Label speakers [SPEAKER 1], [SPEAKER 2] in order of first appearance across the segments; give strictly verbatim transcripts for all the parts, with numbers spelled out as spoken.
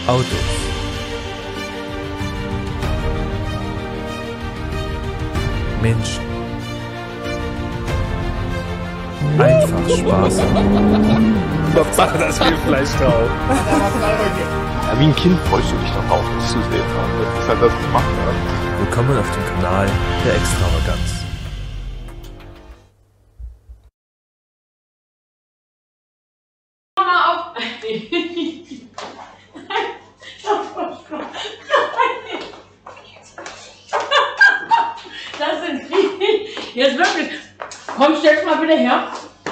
[SPEAKER 1] Autos. Menschen. Einfach Spaß haben.
[SPEAKER 2] Hauptsache, das Rindfleisch drauf.
[SPEAKER 3] Ja, wie ein Kind freust du dich darauf, das zu sehen. Das ist halt das, was ich mache.
[SPEAKER 1] Willkommen auf dem Kanal der Extravaganz.
[SPEAKER 4] Das sind Krieg. Jetzt wirklich. Komm, stell's mal bitte her.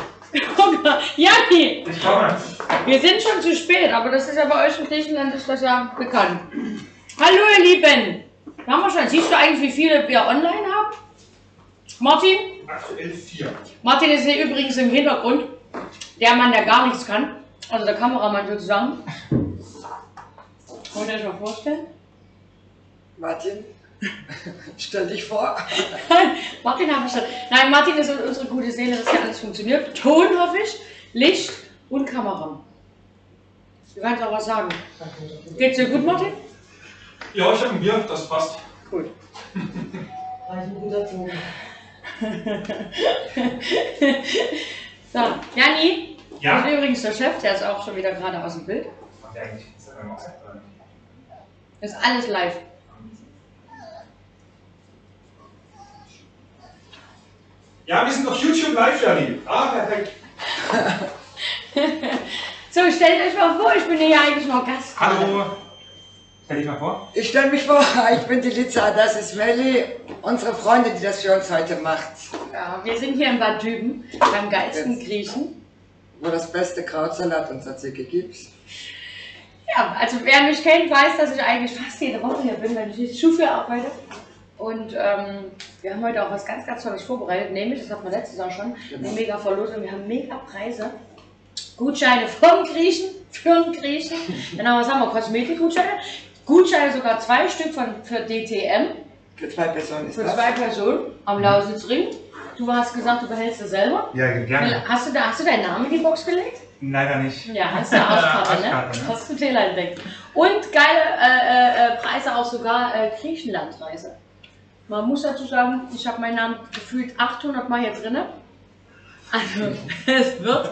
[SPEAKER 4] Jani!
[SPEAKER 5] Ich komme.
[SPEAKER 4] Wir sind schon zu spät, aber das ist ja bei euch in Griechenland ist das ja bekannt. Hallo ihr Lieben! Wir haben wir schon. Siehst du eigentlich, wie viele wir online haben? Martin?
[SPEAKER 5] Aktuell vier.
[SPEAKER 4] Martin ist hier übrigens im Hintergrund. Der Mann, der gar nichts kann. Also der Kameramann sozusagen. Wollt ihr euch mal vorstellen?
[SPEAKER 6] Martin, stell dich vor.
[SPEAKER 4] Martin habe ich schon. Nein, Martin ist unsere gute Seele, dass hier alles funktioniert. Ton hoffe ich, Licht und Kamera. Du kannst auch was sagen. Geht's dir gut, Martin?
[SPEAKER 5] Ja, ich habe ein Bier, das passt.
[SPEAKER 4] Gut.
[SPEAKER 6] Ein guter Ton.
[SPEAKER 4] So, Jani,
[SPEAKER 5] Ja?
[SPEAKER 4] das ist übrigens der Chef, der ist auch schon wieder gerade aus dem Bild.
[SPEAKER 5] Macht der eigentlich Instagram auch?
[SPEAKER 4] Das ist alles live.
[SPEAKER 5] Ja, wir sind auf YouTube live, Jani. Ah, perfekt.
[SPEAKER 4] So, stellt euch mal vor, ich bin hier eigentlich noch Gast.
[SPEAKER 5] Hallo. Stell dich mal vor.
[SPEAKER 6] Ich stelle mich vor, ich bin die Liza, das ist Melli, unsere Freundin, die das für uns heute macht.
[SPEAKER 4] Ja, wir sind hier in Bad Düben, beim geilsten Griechen.
[SPEAKER 6] Wo das beste Krautsalat und Tzatziki gibt.
[SPEAKER 4] Ja, also wer mich kennt, weiß, dass ich eigentlich fast jede Woche hier bin, wenn ich die Schuhe arbeite. Und ähm, wir haben heute auch was ganz, ganz Tolles vorbereitet, nämlich, das hatten wir letztes Jahr schon,
[SPEAKER 6] Genau.
[SPEAKER 4] eine mega Verlosung. Wir haben mega Preise. Gutscheine vom Griechen, für den Griechen. Genau, was haben wir? Kosmetikgutscheine. Gutscheine sogar zwei Stück von, für D T M.
[SPEAKER 6] Für zwei Personen ist
[SPEAKER 4] Für
[SPEAKER 6] das.
[SPEAKER 4] zwei Personen am Lausitzring. Du hast gesagt, du behältst es selber.
[SPEAKER 5] Ja, gerne.
[SPEAKER 4] Hast du, da, hast du deinen Namen in die Box gelegt?
[SPEAKER 5] Leider nicht.
[SPEAKER 4] Ja, hast du Arschkarte, ne?
[SPEAKER 5] Arschkarte, ne?
[SPEAKER 4] Hast du einen Fehler entdeckt. Und geile äh, äh, Preise auch sogar äh, Griechenlandreise. Man muss dazu sagen, ich habe meinen Namen gefühlt achthundert Mal hier drin. Also, es wird.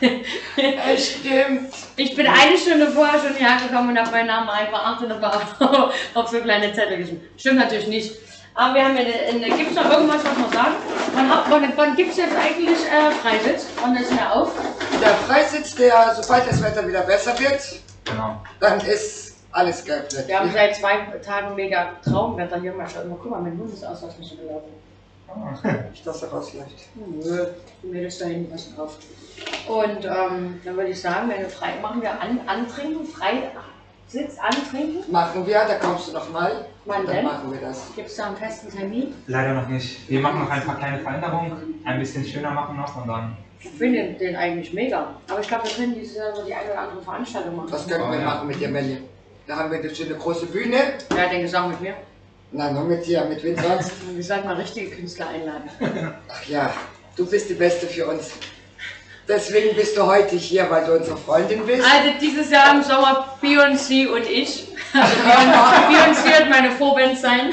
[SPEAKER 6] Es stimmt.
[SPEAKER 4] Ich bin eine Stunde vorher schon hierher gekommen und habe meinen Namen einfach achthundert Mal auf, auf so kleine Zettel geschrieben. Stimmt natürlich nicht. Aber wir haben ja eine. Gibt es noch irgendwas, was wir sagen? Wann, wann, wann gibt es jetzt eigentlich äh, Freisitz? Wann ist der auf?
[SPEAKER 6] Der Freisitz, der, sobald das Wetter wieder besser wird,
[SPEAKER 5] Genau.
[SPEAKER 6] dann ist alles geöffnet.
[SPEAKER 4] Wir haben seit zwei Tagen mega Traumwetter hier. Mal, guck mal, mein Hund ist aus, was mich so gelaufen.
[SPEAKER 6] Nicht, dass er rausläuft.
[SPEAKER 4] Nö, die Mädels da hinten passen auf. Und ähm, dann würde ich sagen, wenn wir frei machen, wir an, antrinken, Freisitz antrinken.
[SPEAKER 6] Machen wir, da kommst du nochmal.
[SPEAKER 4] Wann
[SPEAKER 6] Dann
[SPEAKER 4] denn?
[SPEAKER 6] machen wir das.
[SPEAKER 4] Gibt es da einen festen Termin?
[SPEAKER 5] Leider noch nicht. Wir machen noch ein paar kleine Veränderungen. Ein bisschen schöner machen noch und dann.
[SPEAKER 4] Ich finde den, den eigentlich mega. Aber ich glaube, wir können dieses Jahr so die eine oder andere Veranstaltung machen.
[SPEAKER 6] Was können
[SPEAKER 5] Oh,
[SPEAKER 6] wir
[SPEAKER 5] ja.
[SPEAKER 6] machen mit dir, Melli? Da haben wir eine schöne große Bühne.
[SPEAKER 4] Wer hat den Gesang mit mir?
[SPEAKER 6] Nein, nur mit dir, mit wem sonst?
[SPEAKER 4] Ich sag mal, richtige Künstler einladen.
[SPEAKER 6] Ach ja, du bist die Beste für uns. Deswegen bist du heute hier, weil du unsere Freundin bist.
[SPEAKER 4] Also dieses Jahr im Sommer Beyoncé und ich. Also Beyoncé wird meine Vorband sein.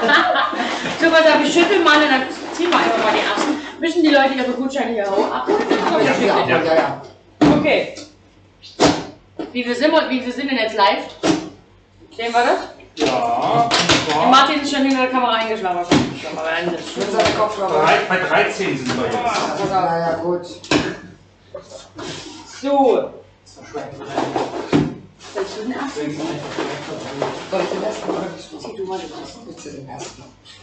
[SPEAKER 4] So was habe ich schüttel mal und dann ziehen wir einfach mal die ersten. Müssen die Leute ihre Gutscheine hier hoch abholen? Oder
[SPEAKER 6] Ja,
[SPEAKER 4] wir
[SPEAKER 6] ja,
[SPEAKER 4] schicken?
[SPEAKER 6] ja, ja, ja.
[SPEAKER 4] Okay. Wie viel sind wir, wie viel sind denn jetzt live? Sehen wir das?
[SPEAKER 5] Ja.
[SPEAKER 4] Der Martin ist schon hinter der Kamera eingeschlafen. wahrscheinlich schon, aber dann ist
[SPEAKER 6] Mit seiner Kopfhörer.
[SPEAKER 5] Drei, bei dreizehn sind wir jetzt.
[SPEAKER 6] Na ja, gut.
[SPEAKER 4] so. Willst du den ersten?
[SPEAKER 6] Soll ich den ersten oder bist du?
[SPEAKER 4] Zieh du mal den ersten.
[SPEAKER 6] Bitte den ersten.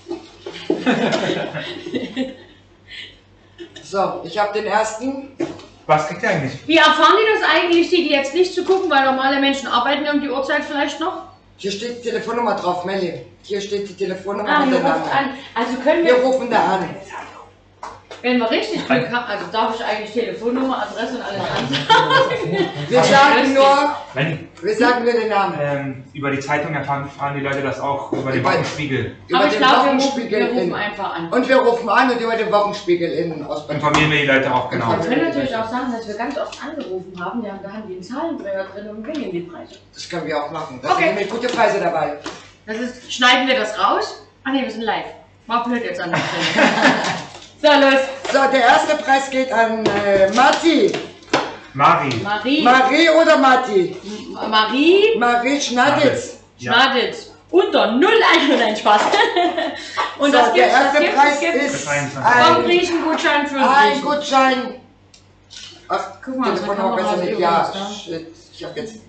[SPEAKER 6] So, ich habe den ersten.
[SPEAKER 5] Was kriegt ihr eigentlich?
[SPEAKER 4] Wie erfahren die das eigentlich, die, die jetzt nicht zu gucken, weil normale Menschen arbeiten ja um die Uhrzeit vielleicht noch?
[SPEAKER 6] Hier steht die Telefonnummer drauf, Melli. Hier steht die Telefonnummer
[SPEAKER 4] Ah,
[SPEAKER 6] und
[SPEAKER 4] ihr
[SPEAKER 6] der
[SPEAKER 4] ruft
[SPEAKER 6] Name.
[SPEAKER 4] an. Also können
[SPEAKER 6] Wir
[SPEAKER 4] wir.
[SPEAKER 6] rufen da an.
[SPEAKER 4] Wenn wir richtig Glück haben, also darf ich eigentlich Telefonnummer, Adresse und alles ansagen.
[SPEAKER 6] Wir sagen nur,
[SPEAKER 5] Wenn,
[SPEAKER 6] wir sagen nur den Namen.
[SPEAKER 5] ähm, über die Zeitung erfahren, fahren die Leute das auch über den
[SPEAKER 6] Über-
[SPEAKER 5] Wochenspiegel.
[SPEAKER 6] Über
[SPEAKER 4] Aber ich
[SPEAKER 6] den
[SPEAKER 4] glaube, wir rufen,
[SPEAKER 6] Wochenspiegel
[SPEAKER 4] wir rufen
[SPEAKER 6] in.
[SPEAKER 4] einfach an.
[SPEAKER 6] Und wir rufen an und über den Wochenspiegel in Ostberlin.
[SPEAKER 5] Informieren wir die Leute auch genau.
[SPEAKER 4] Wir können natürlich auch sagen, dass wir ganz oft angerufen haben. Wir haben, da haben die einen Zahlendreher drin und wir nehmen die Preise.
[SPEAKER 6] Das können wir auch machen. Da
[SPEAKER 4] Okay.
[SPEAKER 6] sind nämlich gute Preise dabei.
[SPEAKER 4] Das ist, schneiden wir das raus? Ah ne, wir sind live. War blöd jetzt an der Stelle. So, los.
[SPEAKER 6] So, der erste Preis geht an äh, Matti.
[SPEAKER 5] Mari.
[SPEAKER 4] Marie.
[SPEAKER 6] Marie oder Matti?
[SPEAKER 4] Ma- Marie
[SPEAKER 6] Marie Schnaditz.
[SPEAKER 5] Ja.
[SPEAKER 4] Schnaditz. Unter null Euro, nein, Spaß. Und
[SPEAKER 6] So,
[SPEAKER 4] das
[SPEAKER 6] der
[SPEAKER 4] gibt's, das
[SPEAKER 6] erste
[SPEAKER 4] gibt's,
[SPEAKER 6] Preis
[SPEAKER 4] das gibt's.
[SPEAKER 6] ist
[SPEAKER 5] Vom
[SPEAKER 4] Vom
[SPEAKER 6] ein,
[SPEAKER 4] Griechengutschein für
[SPEAKER 6] ein
[SPEAKER 4] Griechen.
[SPEAKER 6] Gutschein. Ach,
[SPEAKER 4] Guck mal, unsere
[SPEAKER 6] Telefonnummer
[SPEAKER 4] Kamera
[SPEAKER 6] besser
[SPEAKER 4] ist
[SPEAKER 6] nicht. Ja,
[SPEAKER 4] übrigens da.
[SPEAKER 6] shit. Ich hab jetzt.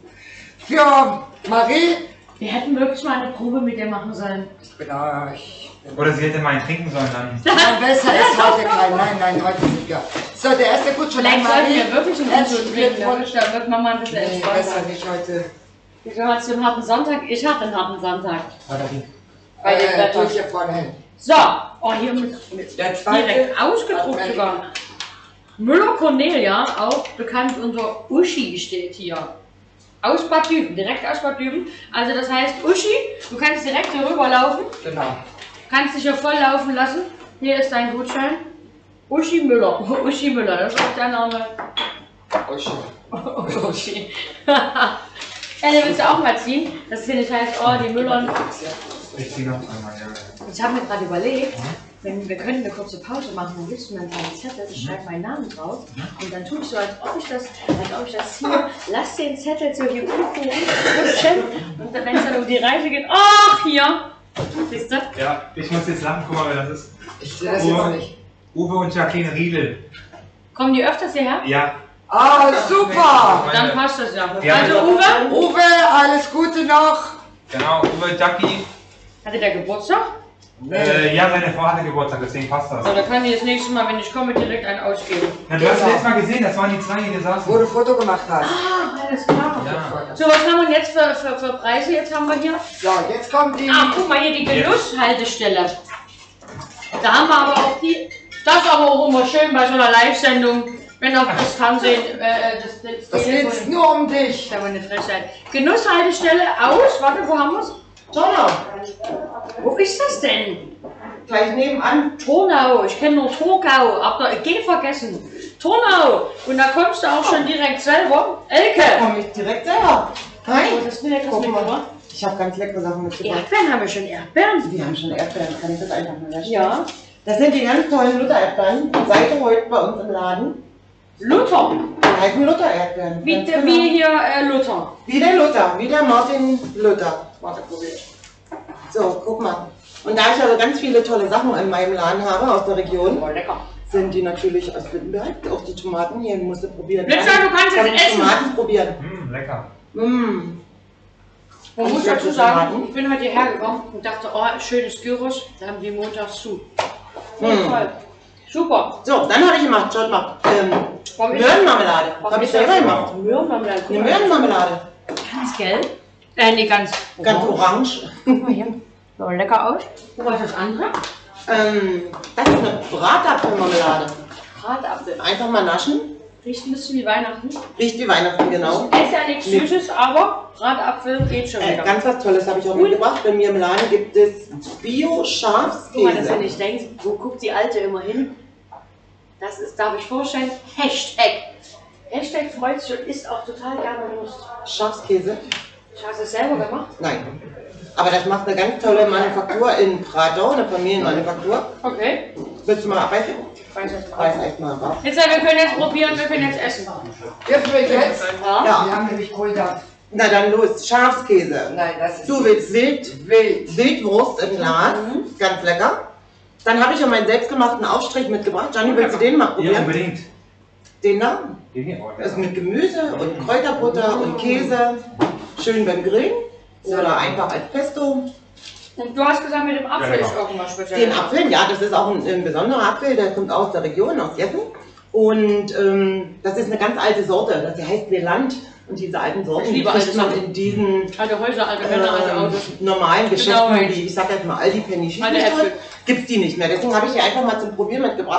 [SPEAKER 6] Für Marie.
[SPEAKER 4] Wir hätten wirklich mal eine Probe mit dir machen sollen.
[SPEAKER 6] Genau, ich.
[SPEAKER 5] Oder sie hätte mal einen trinken sollen dann.
[SPEAKER 6] Nein, besser ist heute kein. Nein, nein, heute nicht. Ja. So, der erste Gutschein an
[SPEAKER 4] Vielleicht sollten
[SPEAKER 6] Marie.
[SPEAKER 4] wir wirklich einen
[SPEAKER 6] Herzlichen
[SPEAKER 4] Gutschein trinken.
[SPEAKER 6] Glückwunsch.
[SPEAKER 4] Da wird Mama ein bisschen
[SPEAKER 6] Nee, besser
[SPEAKER 4] entspannter.
[SPEAKER 6] nicht heute.
[SPEAKER 4] Wieso hast du einen harten Sonntag? Ich hatte einen harten Sonntag. Bei dem
[SPEAKER 6] Äh,
[SPEAKER 4] Wetter.
[SPEAKER 6] tue ich hier vorne hin.
[SPEAKER 4] So, oh, hier mit, mit
[SPEAKER 6] Der zweite.
[SPEAKER 4] direkt ausgedruckt
[SPEAKER 6] Hat
[SPEAKER 4] sogar. Müller Cornelia, auch bekannt unter Uschi, steht hier. Aus Bad Düben, direkt aus Bad Düben. Also das heißt Uschi, du kannst direkt hier rüberlaufen,
[SPEAKER 6] Genau.
[SPEAKER 4] kannst dich hier voll laufen lassen. Hier ist dein Gutschein. Uschi Müller, Uschi Müller, das ist auch der Name.
[SPEAKER 6] Oh, schön.
[SPEAKER 4] Uschi. Ja, den willst du auch mal ziehen. Das hier nicht heißt, oh, die Müllern.
[SPEAKER 5] Ich zieh noch einmal, ja.
[SPEAKER 4] Ich habe mir gerade überlegt, wenn wir können eine kurze Pause machen, dann gibst du mir einen kleinen Zettel, ich schreibe meinen Namen drauf und dann tue ich so, als ob ich das, als ob ich das hier, lass den Zettel so hier unten rutschen und wenn es dann um die Reise geht, ach hier, siehst du?
[SPEAKER 5] Ja, ich muss jetzt lachen, guck mal, wer das ist.
[SPEAKER 6] Ich sehe das jetzt nicht.
[SPEAKER 5] Uwe und Jacqueline Riedel.
[SPEAKER 4] Kommen die öfters hierher?
[SPEAKER 5] Ja.
[SPEAKER 6] Ah, super!
[SPEAKER 4] Dann passt das ja.
[SPEAKER 5] Ja,
[SPEAKER 4] Also
[SPEAKER 5] ja.
[SPEAKER 4] Uwe,
[SPEAKER 6] Uwe, alles Gute noch.
[SPEAKER 5] Genau, Uwe, Jackie.
[SPEAKER 4] hatte der Geburtstag?
[SPEAKER 5] Äh, ja, seine Frau hatte Geburtstag, deswegen passt das.
[SPEAKER 4] So, da kann ich das nächste Mal, wenn ich komme, direkt einen ausgeben.
[SPEAKER 5] Ja, du hast es letztes Mal gesehen, das waren die zwei, die hier saßen.
[SPEAKER 6] Wo du Foto gemacht hast.
[SPEAKER 4] Ah, alles klar.
[SPEAKER 5] Ja.
[SPEAKER 4] So, was haben wir jetzt für, für, für Preise? Jetzt haben wir hier.
[SPEAKER 6] So, jetzt kommt die.
[SPEAKER 4] Ah, guck mal hier, die Genusshaltestelle. Da haben wir aber auch die. Das ist aber auch immer schön bei so einer Live-Sendung, wenn auch das Fernsehen, äh, das, das,
[SPEAKER 6] Das
[SPEAKER 4] Telefon-
[SPEAKER 6] geht's nur um dich.
[SPEAKER 4] Das ist aber eine Frechheit. Genusshaltestelle aus, warte, wo haben wir es?
[SPEAKER 6] Donner.
[SPEAKER 4] Wo ist das denn?
[SPEAKER 6] Gleich nebenan.
[SPEAKER 4] Turnau, ich kenne nur Torgau, aber G vergessen. Turnau, und da kommst du auch schon direkt selber. Elke!
[SPEAKER 7] Komm ich direkt selber. Hi.
[SPEAKER 4] Oh, das ist mir leckeres
[SPEAKER 7] Guck mal.
[SPEAKER 4] mitgebracht.
[SPEAKER 7] Ich habe ganz leckere Sachen mitgebracht.
[SPEAKER 4] Erdbeeren haben wir schon, Erdbeeren.
[SPEAKER 7] Wir haben schon Erdbeeren. Kann ich das einfach mal herstellen?
[SPEAKER 4] Ja.
[SPEAKER 7] Das sind die ganz tollen Luther-Erdbeeren. Seid ihr heute bei uns im Laden?
[SPEAKER 4] Luther,
[SPEAKER 7] Die heißen Luther-Erdbeeren.
[SPEAKER 4] wie,
[SPEAKER 7] Ganz
[SPEAKER 4] der-
[SPEAKER 7] genau.
[SPEAKER 4] wie hier äh, Luther.
[SPEAKER 7] Wie der Luther, wie der Martin Luther. Warte, probier. So, guck mal. Und da ich also ganz viele tolle Sachen in meinem Laden habe aus der Region,
[SPEAKER 4] Oh, lecker.
[SPEAKER 7] sind die natürlich aus Wittenberg. Auch die Tomaten hier musst du probieren.
[SPEAKER 4] Blitzer, du kannst es
[SPEAKER 7] Kannst die
[SPEAKER 4] essen.
[SPEAKER 7] Tomaten probieren.
[SPEAKER 5] Hm, lecker.
[SPEAKER 7] Mmh.
[SPEAKER 4] Man
[SPEAKER 7] Und
[SPEAKER 4] muss
[SPEAKER 7] ich
[SPEAKER 4] dazu
[SPEAKER 7] hab
[SPEAKER 4] sagen,
[SPEAKER 7] Tomaten.
[SPEAKER 4] ich bin heute hierher gekommen und dachte, oh, schönes Gyros, da haben die montags zu.
[SPEAKER 7] Hm.
[SPEAKER 4] Toll. Super.
[SPEAKER 7] So, dann habe ich gemacht, schaut mal, ähm,
[SPEAKER 4] Warum ist
[SPEAKER 7] Möhrenmarmelade.
[SPEAKER 4] Warum
[SPEAKER 7] Habe ich
[SPEAKER 4] ist das
[SPEAKER 7] selber
[SPEAKER 4] so?
[SPEAKER 7] gemacht.
[SPEAKER 4] Möhrenmarmelade. Guck
[SPEAKER 7] Eine
[SPEAKER 4] mal.
[SPEAKER 7] Möhrenmarmelade.
[SPEAKER 4] Ganz gelb. Äh, nee, ganz.
[SPEAKER 7] Ganz orange.
[SPEAKER 4] Guck mal hier. So lecker aus. Guck mal, das andere.
[SPEAKER 7] Ähm, das ist eine Bratapfelmarmelade.
[SPEAKER 4] Bratapfel.
[SPEAKER 7] Einfach mal naschen.
[SPEAKER 4] Riecht ein bisschen wie Weihnachten.
[SPEAKER 7] Riecht wie Weihnachten, genau.
[SPEAKER 4] Ist ja nichts
[SPEAKER 7] Nee.
[SPEAKER 4] Süßes, aber Bratapfel geht schon
[SPEAKER 7] Äh,
[SPEAKER 4] wieder.
[SPEAKER 7] ganz was Tolles habe ich auch
[SPEAKER 4] Cool.
[SPEAKER 7] mitgebracht. Bei mir im Laden gibt es
[SPEAKER 4] Guck mal, dass du
[SPEAKER 7] Bio-Schafskäse.
[SPEAKER 4] nicht denkst, wo guckt die Alte immer hin? Das ist, darf ich vorstellen, Hashtag. Hashtag freut sich und isst auch total gerne Lust.
[SPEAKER 7] Schafskäse?
[SPEAKER 4] Hast du es selber gemacht?
[SPEAKER 7] Nein. Aber das macht eine ganz tolle Manufaktur in Pradau, eine Familienmanufaktur.
[SPEAKER 4] Okay.
[SPEAKER 7] Willst du mal abbeißen?
[SPEAKER 4] Ich weiß nicht.
[SPEAKER 7] Reiß echt mal ab.
[SPEAKER 4] Jetzt, wir können jetzt probieren, wir können jetzt essen.
[SPEAKER 6] Dürfen wir jetzt?
[SPEAKER 4] Ja?
[SPEAKER 7] Ja.
[SPEAKER 6] Wir haben nämlich Kohldampf.
[SPEAKER 7] Na dann los, Schafskäse.
[SPEAKER 6] Nein, das ist.
[SPEAKER 7] Du willst Wild,
[SPEAKER 6] wild.
[SPEAKER 7] Wildwurst im Glas,
[SPEAKER 4] Mhm.
[SPEAKER 7] ganz lecker. Dann habe ich ja meinen selbstgemachten Aufstrich mitgebracht. Gianni, willst du den mal
[SPEAKER 5] Ja,
[SPEAKER 7] probieren?
[SPEAKER 5] unbedingt.
[SPEAKER 7] Den da?
[SPEAKER 5] Den hier, oh,
[SPEAKER 7] Das ist
[SPEAKER 5] lecker.
[SPEAKER 7] mit Gemüse und Kräuterbutter und Käse. Schön beim Grillen. Oder einfach als Pesto.
[SPEAKER 4] Und du hast gesagt, mit dem Apfel
[SPEAKER 5] Ja, genau.
[SPEAKER 4] ist irgendwas Spezielles.
[SPEAKER 7] Den Apfel, ja, das ist auch ein, ein besonderer Apfel, der kommt aus der Region, aus Jessen. Und ähm, das ist eine ganz alte Sorte, das heißt Leland. Und diese alten Sorten,
[SPEAKER 4] Ich
[SPEAKER 7] die
[SPEAKER 4] liebe
[SPEAKER 7] kriegt
[SPEAKER 4] alte
[SPEAKER 7] man
[SPEAKER 4] Sorten.
[SPEAKER 7] in diesen
[SPEAKER 4] Alte Häuser, alte Männer, alte
[SPEAKER 7] ähm,
[SPEAKER 4] Autos.
[SPEAKER 7] normalen Geschäften,
[SPEAKER 4] Genau.
[SPEAKER 7] wie ich sag jetzt mal Aldi, Penny, Schieß
[SPEAKER 4] Alte
[SPEAKER 7] mich
[SPEAKER 4] Äpfel.
[SPEAKER 7] tot, gibt's die nicht mehr. Deswegen habe ich die einfach mal zum Probieren mitgebracht.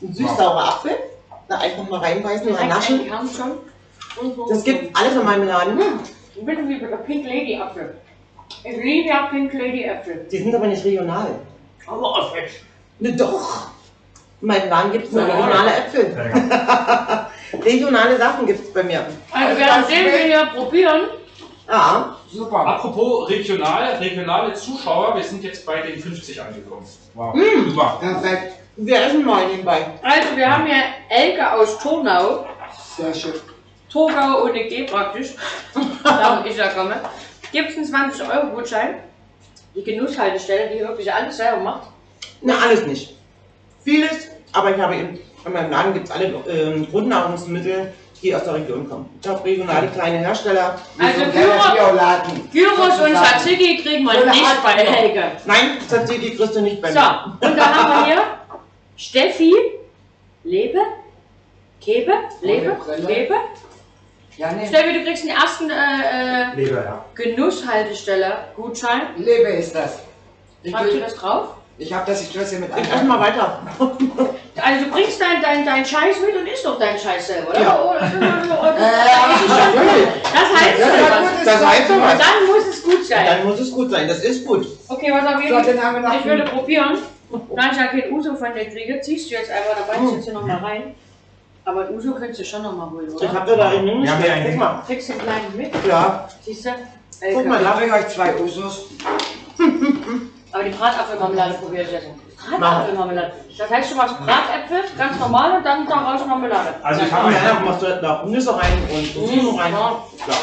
[SPEAKER 7] Ein süß-saurer Apfel. Da einfach mal reinbeißen und naschen.
[SPEAKER 4] Die haben schon. Und so.
[SPEAKER 7] Das gibt alles in meinem Laden.
[SPEAKER 4] Hm. Ein bisschen wie der Pink Lady Apfel. Ich liebe ja Pink Lady Äpfel.
[SPEAKER 7] Die sind aber nicht regional.
[SPEAKER 4] Aber auch fett.
[SPEAKER 7] Ne, doch. In meinem Laden gibt es nur regionale Äpfel. Regionale Sachen gibt es bei mir.
[SPEAKER 4] Also wir werden sehen, wir hier probieren.
[SPEAKER 7] Ja.
[SPEAKER 6] Super.
[SPEAKER 2] Apropos regional, regionale Zuschauer, wir sind jetzt bei den fünfzig angekommen. Wow.
[SPEAKER 7] Mm.
[SPEAKER 2] Super.
[SPEAKER 6] Perfekt.
[SPEAKER 7] Wir essen mal nebenbei.
[SPEAKER 4] Also wir haben hier Elke aus Turnau.
[SPEAKER 6] Sehr schön.
[SPEAKER 4] Torgau ohne G praktisch. Da wo ich da komme. Gibt es einen zwanzig Euro Gutschein. Die Genusshaltestelle, die wirklich alles selber macht.
[SPEAKER 7] Na, alles nicht. Vieles, aber ich habe in, in meinem Laden gibt es alle ähm, Grundnahrungsmittel, die aus der Region kommen. Ich habe regionale kleine Hersteller.
[SPEAKER 4] Also
[SPEAKER 6] So ein kleiner
[SPEAKER 4] Gyros,
[SPEAKER 6] Bioladen.
[SPEAKER 4] Gyros und
[SPEAKER 6] Sozusagen.
[SPEAKER 4] Tzatziki kriegen wir
[SPEAKER 6] So eine
[SPEAKER 4] nicht
[SPEAKER 6] Art
[SPEAKER 4] bei
[SPEAKER 6] Gyros.
[SPEAKER 4] Helge.
[SPEAKER 7] Nein, Tzatziki kriegst du nicht bei
[SPEAKER 4] So,
[SPEAKER 7] mir.
[SPEAKER 4] und dann haben wir hier Steffi, Lebe, Kebe, Lebe,
[SPEAKER 6] Brille.
[SPEAKER 4] Lebe.
[SPEAKER 6] Ja, ne.
[SPEAKER 4] Steffi, du kriegst den ersten äh, äh,
[SPEAKER 2] Leber, ja.
[SPEAKER 4] Genusshaltestelle Gutschein.
[SPEAKER 6] Lebe ist das. Ich,
[SPEAKER 4] Schreibst du das drauf?
[SPEAKER 6] ich habe das, ich tue es hier mit
[SPEAKER 7] Ich esse mal weiter.
[SPEAKER 4] Also du bringst deinen dein, dein Scheiß mit und isst doch deinen Scheiß selber, oder?
[SPEAKER 7] Ja.
[SPEAKER 4] Oder- oder- oder-
[SPEAKER 6] Äh,
[SPEAKER 4] Das heißt
[SPEAKER 6] Das
[SPEAKER 4] schon
[SPEAKER 6] hat
[SPEAKER 4] was.
[SPEAKER 6] gutes
[SPEAKER 7] Das heißt
[SPEAKER 6] Zeug.
[SPEAKER 7] doch was.
[SPEAKER 4] Und dann muss es gut sein.
[SPEAKER 7] Dann muss es gut sein, das ist gut.
[SPEAKER 4] Okay, was auf
[SPEAKER 6] So,
[SPEAKER 4] jeden
[SPEAKER 6] den haben wir noch.
[SPEAKER 4] Ich würde probieren. Da ich ja kein Uso von der kriege, ziehst du jetzt einfach, da beißt du jetzt hier nochmal rein. Aber ein Uso könntest du schon nochmal holen,
[SPEAKER 7] Ich
[SPEAKER 4] oder?
[SPEAKER 7] habe da einen
[SPEAKER 2] Wir haben hier einen.
[SPEAKER 7] Guck mal.
[SPEAKER 4] Kriegst du den kleinen mit?
[SPEAKER 7] Ja,
[SPEAKER 4] Siehst du?
[SPEAKER 7] guck mal
[SPEAKER 6] Ich
[SPEAKER 7] da.
[SPEAKER 6] bringe euch zwei Usos.
[SPEAKER 4] Aber die Bratapfelmarmelade probiere ich jetzt. Bratapfelmarmelade. Das heißt, du machst Bratäpfel, ganz normal und dann daraus Marmelade.
[SPEAKER 2] Also ich
[SPEAKER 7] Ja,
[SPEAKER 2] habe
[SPEAKER 7] da
[SPEAKER 2] einen.
[SPEAKER 7] machst du da Nüsse rein und Rosinen rein.
[SPEAKER 4] Ja.
[SPEAKER 7] Ja.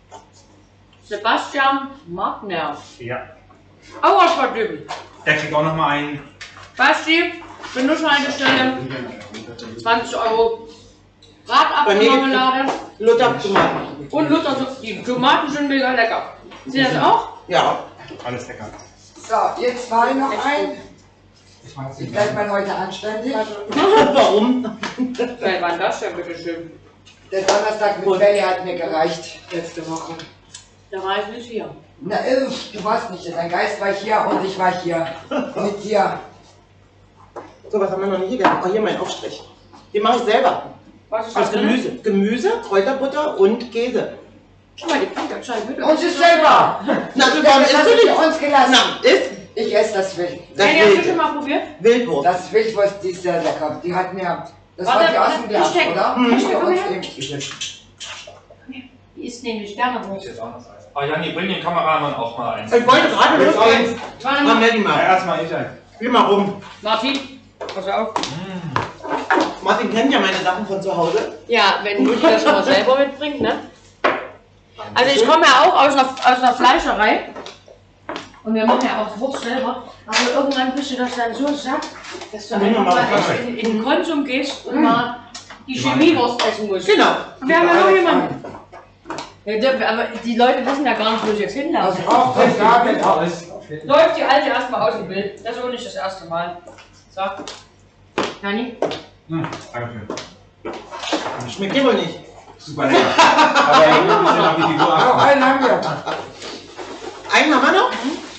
[SPEAKER 4] Sebastian Magner.
[SPEAKER 2] Ja.
[SPEAKER 4] Auch aus Bad Düben.
[SPEAKER 2] Der kriegt auch nochmal einen.
[SPEAKER 4] Basti, Genusshaltestelle, zwanzig Euro.
[SPEAKER 7] Bei mir
[SPEAKER 4] Bratapfelmarmelade
[SPEAKER 7] Luther Tomaten.
[SPEAKER 4] und Luther. Die Tomaten sind mega lecker. Sie das auch?
[SPEAKER 7] Ja.
[SPEAKER 2] Alles lecker.
[SPEAKER 6] So, jetzt war noch ein.
[SPEAKER 2] Ich mache
[SPEAKER 6] Ich bleib mal heute anständig.
[SPEAKER 7] Warum?
[SPEAKER 4] Wer war das denn, bitteschön?
[SPEAKER 6] Der Donnerstag mit Belly hat mir gereicht letzte Woche.
[SPEAKER 4] Da war ich nicht hier.
[SPEAKER 6] Na, irr, du warst nicht hier. Dein Geist war hier und ich war hier. Mit dir.
[SPEAKER 7] So, was haben wir noch nicht gegessen? Oh, hier mein Aufstrich. Den mache ich selber.
[SPEAKER 4] Was ist
[SPEAKER 7] Aus
[SPEAKER 4] das drin?
[SPEAKER 7] Gemüse. Gemüse, Kräuterbutter und Käse.
[SPEAKER 4] Guck mal, die bringt ja schon mit.
[SPEAKER 6] Und ist selber.
[SPEAKER 7] Na,
[SPEAKER 6] Du,
[SPEAKER 7] warum
[SPEAKER 6] das
[SPEAKER 7] isst
[SPEAKER 6] hast
[SPEAKER 7] du
[SPEAKER 6] du
[SPEAKER 7] nicht?
[SPEAKER 6] für uns gelassen.
[SPEAKER 7] Na, isst
[SPEAKER 6] Ich esse das Wild.
[SPEAKER 7] das
[SPEAKER 4] Hey, hast du schon
[SPEAKER 7] Wild.
[SPEAKER 4] mal probiert?
[SPEAKER 7] Wildwurst.
[SPEAKER 6] Das Wildwurst, die ist sehr lecker. Die hat mir. Das
[SPEAKER 4] Warte,
[SPEAKER 6] war die aus
[SPEAKER 4] warte,
[SPEAKER 6] dem Glas,
[SPEAKER 4] Hashtag.
[SPEAKER 6] oder?
[SPEAKER 4] Hashtag,
[SPEAKER 6] Für
[SPEAKER 4] komm
[SPEAKER 6] uns
[SPEAKER 4] her.
[SPEAKER 6] eben gegessen.
[SPEAKER 4] Die isst nämlich gerne Wurst.
[SPEAKER 2] Jetzt auch noch eins. Ah, Janni, bring den Kameramann auch mal eins.
[SPEAKER 7] Ich wollte gerade
[SPEAKER 2] Willst du auch
[SPEAKER 7] losgehen.
[SPEAKER 4] Warte
[SPEAKER 7] Komm,
[SPEAKER 4] mal.
[SPEAKER 7] Nelly
[SPEAKER 2] Ja,
[SPEAKER 7] mal.
[SPEAKER 2] erstmal ich ein.
[SPEAKER 7] Geh mal rum.
[SPEAKER 4] Martin, pass auf.
[SPEAKER 7] Martin kennt ja meine Sachen von zu Hause.
[SPEAKER 4] Ja, wenn Mutti das schon mal selber mitbringt, ne? Also ich komme ja auch aus einer, aus einer Fleischerei. Und wir machen ja auch Wurst selber. Aber irgendwann bist du das dann so satt, dass du
[SPEAKER 7] Dann nehmen wir
[SPEAKER 4] einfach
[SPEAKER 7] mal
[SPEAKER 4] mal
[SPEAKER 7] was
[SPEAKER 4] in, in den Konsum gehst und mal die Chemiewurst essen musst.
[SPEAKER 7] Genau.
[SPEAKER 4] Und wir haben ja noch jemanden. Ja, der- aber die Leute wissen ja gar nicht, wo ich jetzt
[SPEAKER 6] Was
[SPEAKER 4] hinlaufe.
[SPEAKER 6] braucht der David?
[SPEAKER 2] Alles.
[SPEAKER 4] Läuft die Alte erstmal aus dem Bild. Das ist auch nicht das erste Mal. So. Jani?
[SPEAKER 2] Hm, Dankeschön.
[SPEAKER 7] Schmeckt dir wohl nicht.
[SPEAKER 2] Super lecker. Aber ich muss ja noch die Figur
[SPEAKER 6] Noch
[SPEAKER 2] ab.
[SPEAKER 6] einen haben wir.
[SPEAKER 7] Einen haben wir noch?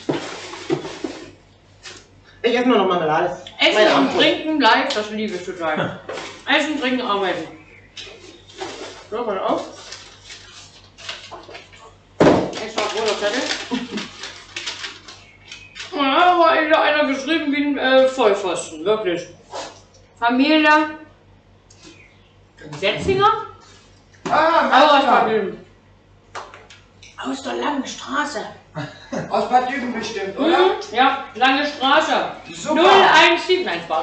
[SPEAKER 7] Ich esse nur noch Marmelade. Meine
[SPEAKER 4] Essen und
[SPEAKER 7] Antwort.
[SPEAKER 4] Trinken live, das liebe ich total. Essen, Trinken, Arbeiten. So, pass auf. Extra roter Zettel. Ja, aber da einer geschrieben wie ein äh, Vollpfosten, wirklich. Familie. Setzinger?
[SPEAKER 6] Ah,
[SPEAKER 4] Auch aus Bad
[SPEAKER 6] Master.
[SPEAKER 4] Düben. Aus der langen Straße.
[SPEAKER 6] Aus Bad Düben bestimmt, oder?
[SPEAKER 4] Mhm. Ja, lange Straße.
[SPEAKER 6] Super.
[SPEAKER 4] null eins sieben, nein, Spaß.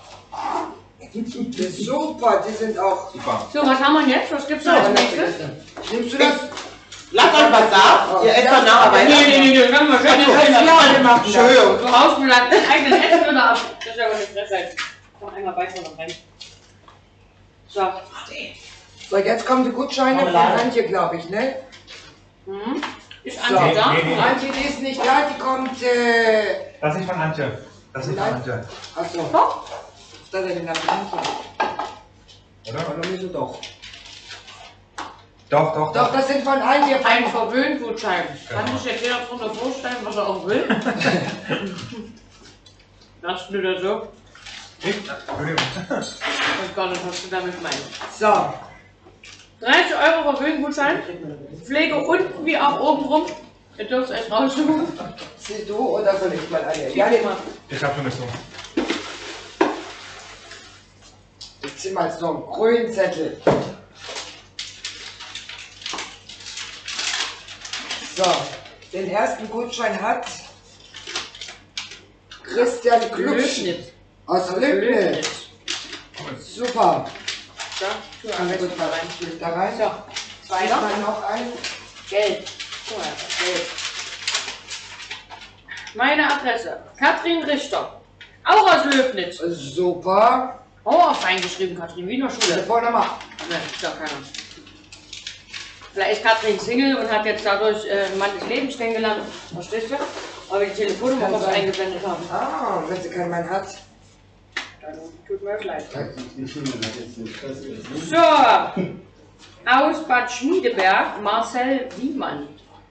[SPEAKER 6] Super, die sind auch.
[SPEAKER 2] Super.
[SPEAKER 4] So, was haben wir jetzt? Was gibt's da als nächstes?
[SPEAKER 6] Nimmst du das?
[SPEAKER 7] Lasst euch was da. Ihr esst
[SPEAKER 6] Ja.
[SPEAKER 7] dann nachher weiter.
[SPEAKER 4] Nee, nee, nee, nee, können wir schön
[SPEAKER 7] Ach so,
[SPEAKER 4] jetzt
[SPEAKER 7] ja,
[SPEAKER 4] selber
[SPEAKER 7] wir machen. Entschuldigung.
[SPEAKER 4] Du haust mir dein eigenes Essen wieder ab. Das ist ja wohl eine Frechheit. Komm, einmal beißen und rein. So.
[SPEAKER 6] So, jetzt kommen die Gutscheine von
[SPEAKER 7] Marmelade.
[SPEAKER 6] Antje, glaube ich, ne?
[SPEAKER 4] Mhm. Ist
[SPEAKER 6] So.
[SPEAKER 4] Antje da?
[SPEAKER 2] Nee, nee.
[SPEAKER 6] Antje, die ist nicht da, die kommt, äh.
[SPEAKER 2] Das ist nicht von Antje. Das ist nicht von Antje.
[SPEAKER 6] Achso.
[SPEAKER 4] Doch.
[SPEAKER 6] Da ist denn Antje?
[SPEAKER 2] Oder?
[SPEAKER 6] Oder wieso doch?
[SPEAKER 2] Doch, doch,
[SPEAKER 6] Doch,
[SPEAKER 2] doch.
[SPEAKER 6] das sind von Antje.
[SPEAKER 4] Ein Verwöhngutschein. Kann sich jetzt jeder drunter vorstellen, was er auch will? Machst du das so?
[SPEAKER 5] Ich? Entschuldigung.
[SPEAKER 4] Ich weiß gar nicht, was du damit meinst.
[SPEAKER 6] So,
[SPEAKER 4] dreißig Euro Verwöhngutschein. Pflege unten wie auch oben rum. Ihr dürft es euch raussuchen.
[SPEAKER 6] zieh du oder soll ich mal eine? Ja, nee,
[SPEAKER 5] Ich hab schon gezogen.
[SPEAKER 6] ich zieh mal so einen grünen Zettel. So, den ersten Gutschein hat Christian Klutsch
[SPEAKER 4] Löbnitz.
[SPEAKER 6] aus Löbnitz. Super.
[SPEAKER 4] So, tu am
[SPEAKER 6] Kann
[SPEAKER 4] besten
[SPEAKER 6] gut
[SPEAKER 4] mal
[SPEAKER 6] mal
[SPEAKER 4] rein.
[SPEAKER 6] rein. Da rein.
[SPEAKER 4] So, zweiter.
[SPEAKER 6] Mal noch ein.
[SPEAKER 4] Geld. Guck mal, Geld. Meine Adresse. Katrin Richter. Auch aus Löbnitz.
[SPEAKER 6] Super.
[SPEAKER 4] Oh, auf eingeschrieben, Katrin. Wiener Schule.
[SPEAKER 6] Telefonnummer.
[SPEAKER 4] Ne, ist ja keiner. Vielleicht ist Katrin Single und hat jetzt dadurch äh, einen Mann des Lebens kennengelernt. Verstehst du? Aber wir die Telefonnummer
[SPEAKER 6] Kann
[SPEAKER 4] was
[SPEAKER 6] sein.
[SPEAKER 4] eingeblendet haben.
[SPEAKER 6] Ah, wenn sie keinen Mann hat.
[SPEAKER 4] Dann tut mir leid.
[SPEAKER 8] So.
[SPEAKER 4] So. Aus Bad Schmiedeberg, Marcel Wiemann.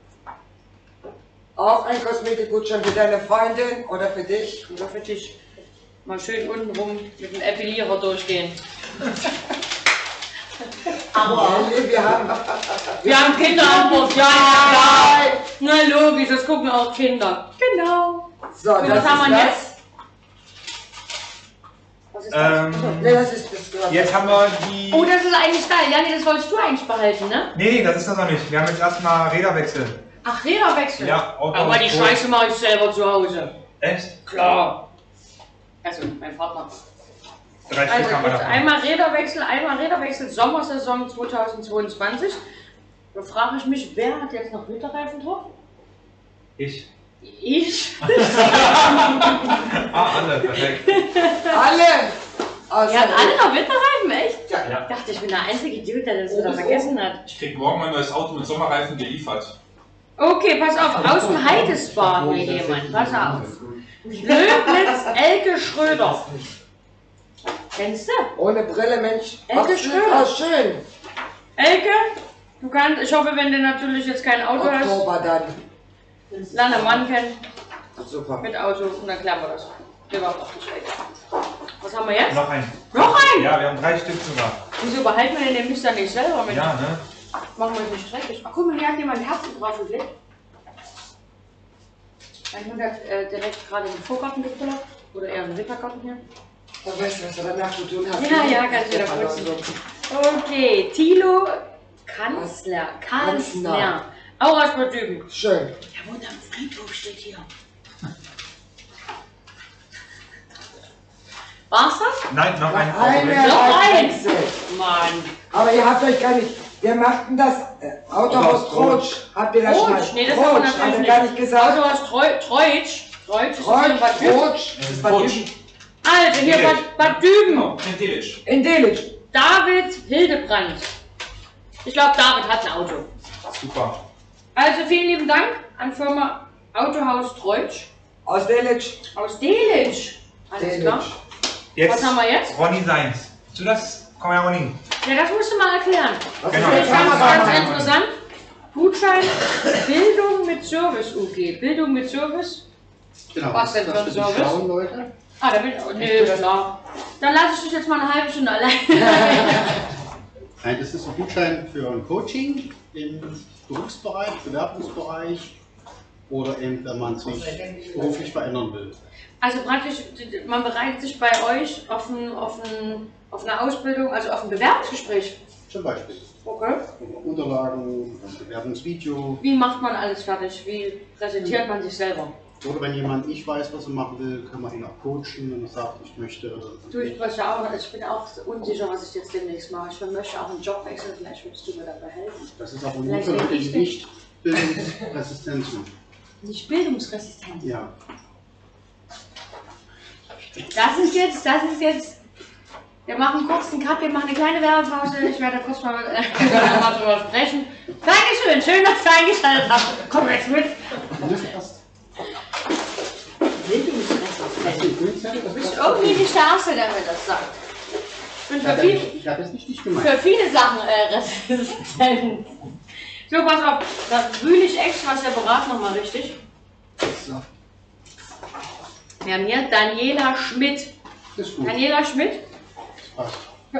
[SPEAKER 6] Auch ein Kosmetikgutschein für deine Freundin oder für dich?
[SPEAKER 4] Oder für dich. Mal schön unten rum mit dem Epilierer durchgehen.
[SPEAKER 6] Aber nee, wir haben.
[SPEAKER 4] Wir haben Kinder am Bord. Ja, ja, klar. Na logisch, das gucken auch Kinder. Genau.
[SPEAKER 6] So,
[SPEAKER 4] Und
[SPEAKER 6] das
[SPEAKER 4] was haben
[SPEAKER 6] ist
[SPEAKER 4] wir
[SPEAKER 6] das.
[SPEAKER 4] jetzt? Was ist das?
[SPEAKER 5] Ähm,
[SPEAKER 6] Nee, das ist das gehört.
[SPEAKER 5] jetzt haben wir die.
[SPEAKER 4] Oh, das ist eigentlich geil. Ja, nee, das wolltest du eigentlich behalten, ne?
[SPEAKER 5] Nee, nee, das ist das noch nicht. Wir haben jetzt erstmal Räderwechsel.
[SPEAKER 4] Ach, Räderwechsel.
[SPEAKER 5] Ja, Auto
[SPEAKER 4] Aber die
[SPEAKER 5] ist
[SPEAKER 4] Scheiße mache ich selber zu Hause.
[SPEAKER 5] Echt?
[SPEAKER 4] Klar. Also, mein Vater.
[SPEAKER 5] Drei
[SPEAKER 4] Also,
[SPEAKER 5] Stück haben wir
[SPEAKER 4] jetzt
[SPEAKER 5] davon.
[SPEAKER 4] einmal Räderwechsel, einmal Räderwechsel, Sommersaison zweitausendzweiundzwanzig. Da frage ich mich, wer hat jetzt noch Winterreifen drauf?
[SPEAKER 5] Ich.
[SPEAKER 4] Ich?
[SPEAKER 5] Ah, alle, perfekt.
[SPEAKER 6] Alle! Außer
[SPEAKER 4] Ihr habt alle noch Winterreifen, echt?
[SPEAKER 6] Ja.
[SPEAKER 4] Ich dachte, ich bin der einzige Dude, der das wieder vergessen hat.
[SPEAKER 2] Ich krieg morgen mein neues Auto mit Sommerreifen geliefert.
[SPEAKER 4] Okay, pass auf, aus dem Heidesbad mir jemand, pass auf. Löbnitz, Elke Schröder. Kennst du?
[SPEAKER 6] Ohne Brille, Mensch.
[SPEAKER 4] Elke
[SPEAKER 6] Absolut
[SPEAKER 4] Schröder.
[SPEAKER 6] auch schön.
[SPEAKER 4] Elke, du kannst, ich hoffe, wenn du natürlich jetzt kein Auto hast,
[SPEAKER 6] Oktober dann.
[SPEAKER 4] lerne einen Mann kennen
[SPEAKER 6] Super.
[SPEAKER 4] mit Auto und dann klären wir das. Der war auch nicht Elke. Was haben wir jetzt?
[SPEAKER 5] Noch ein.
[SPEAKER 4] Noch ein?
[SPEAKER 5] Ja, wir haben drei Stück sogar.
[SPEAKER 4] Wieso behalten wir den nämlich dann nicht selber mit?
[SPEAKER 5] Ja, ne?
[SPEAKER 4] Machen wir es nicht dreckig. Ach guck mal, hier hat jemand Herzen drauf gelegt. Mein Hund hat äh, direkt gerade den Vorgarten gepullert. Oder eher einen Wintergarten hier.
[SPEAKER 6] Da weißt du, was du danach zu tun hast.
[SPEAKER 4] Ja, ja, ganz wieder putzen. Okay, Thilo Kanzler. Kanzler. Auch aus Bad Düben.
[SPEAKER 6] Schön.
[SPEAKER 4] Der wohnt am Friedhof, steht hier. War's das?
[SPEAKER 5] Nein, noch ein
[SPEAKER 6] Eine
[SPEAKER 5] Auto.
[SPEAKER 4] Noch ein.
[SPEAKER 6] Wechsel.
[SPEAKER 4] Mann.
[SPEAKER 6] Aber ihr habt euch gar nicht. Wer macht denn das? Äh, Autohaus Trotsch. Habt ihr das schon mal?
[SPEAKER 4] Trotsch, nee, das haben wir
[SPEAKER 6] Trotsch,
[SPEAKER 4] natürlich
[SPEAKER 6] habt ihr
[SPEAKER 4] nicht.
[SPEAKER 6] gar nicht gesagt.
[SPEAKER 4] Also aus Treu- Treutsch. Treutsch ist das hier in
[SPEAKER 6] Trotsch,
[SPEAKER 4] Bad Düben.
[SPEAKER 6] Trotsch. Das ist Bad
[SPEAKER 2] Trotsch.
[SPEAKER 6] Düben.
[SPEAKER 4] Also hier Bad, Bad Düben.
[SPEAKER 2] Genau, in Delitzsch.
[SPEAKER 6] In Delitzsch.
[SPEAKER 4] David Hildebrand. Ich glaube, David hat ein Auto.
[SPEAKER 5] Super.
[SPEAKER 4] Also vielen lieben Dank an Firma Autohaus Treutsch
[SPEAKER 6] Aus Delitzsch.
[SPEAKER 4] aus Delitzsch. Alles klar.
[SPEAKER 6] Delitzsch.
[SPEAKER 5] Jetzt
[SPEAKER 4] Was haben wir jetzt?
[SPEAKER 5] Ronny Seins. Du das? Komm her, Ronny.
[SPEAKER 4] Ja, das musst du mal erklären.
[SPEAKER 6] Was
[SPEAKER 5] Genau.
[SPEAKER 6] ist
[SPEAKER 4] Das ist
[SPEAKER 6] der
[SPEAKER 4] ganz,
[SPEAKER 6] Kameramann?
[SPEAKER 4] ganz interessant. Gutschein Bildung mit Service U G. Bildung mit Service?
[SPEAKER 8] Genau.
[SPEAKER 4] Was denn für ein
[SPEAKER 8] das für die
[SPEAKER 4] Service?
[SPEAKER 8] schlauen Leute.
[SPEAKER 4] Ah, da bin ich. Nee, klar. Dann lasse ich dich jetzt mal eine halbe Stunde allein.
[SPEAKER 8] Nein, das ist ein Gutschein für ein Coaching im Berufsbereich, Bewerbungsbereich oder eben, wenn man sich beruflich verändern will.
[SPEAKER 4] Also praktisch, man bereitet sich bei euch auf, ein, auf, ein, auf eine Ausbildung, also auf ein Bewerbungsgespräch.
[SPEAKER 8] Zum Beispiel
[SPEAKER 4] Okay.
[SPEAKER 8] Unterlagen, ein Bewerbungsvideo
[SPEAKER 4] Wie macht man alles fertig? Wie präsentiert man sich selber?
[SPEAKER 8] oder wenn jemand nicht weiß, was er machen will, kann man ihn auch coachen, wenn er sagt, ich möchte.
[SPEAKER 4] Du, ich, möchte auch, ich bin auch unsicher, was ich jetzt demnächst mache. Ich möchte auch einen Job wechseln, vielleicht würdest du mir dabei helfen.
[SPEAKER 8] Das ist aber nur
[SPEAKER 4] Vielleicht
[SPEAKER 8] für Leute,
[SPEAKER 4] bin ich
[SPEAKER 8] die nicht bildungsresistent sind.
[SPEAKER 4] Nicht bildungsresistent.
[SPEAKER 8] Ja.
[SPEAKER 4] Das ist jetzt, das ist jetzt. Wir machen kurz einen Cut, wir machen eine kleine Werbepause. Ich werde kurz mal, äh, mal drüber sprechen. Dankeschön, schön, dass ihr eingeschaltet habt. Komm jetzt mit. Bildungsresistent. Du bist irgendwie nicht der Erste, der mir das sagt. Ich bin für, viel,
[SPEAKER 8] Ich habe es nicht dich gemeint.
[SPEAKER 4] für viele Sachen äh, resistent. So, pass auf. Das Rühlich Ex war separat nochmal richtig.
[SPEAKER 8] So.
[SPEAKER 4] Wir haben hier Daniela Schmidt.
[SPEAKER 8] Das ist gut.
[SPEAKER 4] Daniela Schmidt.
[SPEAKER 8] Passt.